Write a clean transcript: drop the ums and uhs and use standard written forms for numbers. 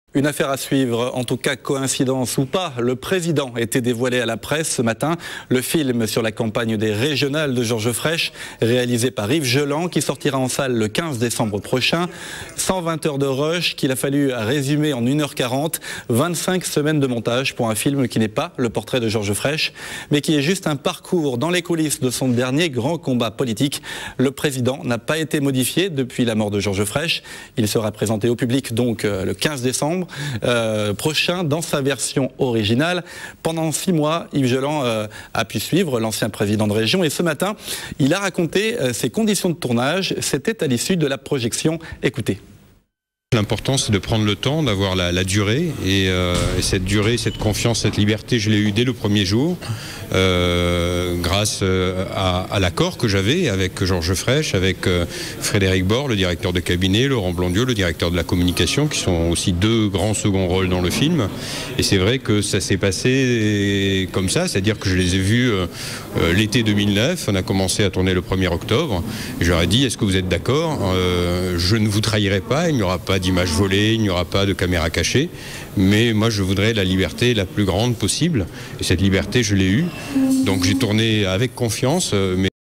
Une affaire à suivre, en tout cas coïncidence ou pas, le président était dévoilé à la presse ce matin. Le film sur la campagne des régionales de Georges Frêche, réalisé par Yves Geland, qui sortira en salle le 15 décembre prochain. 120 heures de rush qu'il a fallu résumer en 1h40, 25 semaines de montage pour un film qui n'est pas le portrait de Georges Frêche, mais qui est juste un parcours dans les coulisses de son dernier grand combat politique. Le président n'a pas été modifié depuis la mort de Georges Frêche. Il sera présenté au public donc le 15 décembre. Prochain dans sa version originale. Pendant 6 mois, Yves Geland a pu suivre l'ancien président de région et ce matin, il a raconté ses conditions de tournage. C'était à l'issue de la projection. Écoutez. L'important, c'est de prendre le temps, d'avoir la durée et cette durée, cette confiance, cette liberté, je l'ai eue dès le premier jour grâce à l'accord que j'avais avec Georges Frêche, avec Frédéric Bord, le directeur de cabinet, Laurent Blondiau, le directeur de la communication, qui sont aussi 2 grands seconds rôles dans le film. Et c'est vrai que ça s'est passé comme ça, c'est-à-dire que je les ai vus l'été 2009, on a commencé à tourner le 1er octobre. Et je leur ai dit, est-ce que vous êtes d'accord? Je ne vous trahirai pas, il n'y aura pas d'images volées, il n'y aura pas de caméra cachée, mais moi je voudrais la liberté la plus grande possible, et cette liberté je l'ai eue, donc j'ai tourné avec confiance.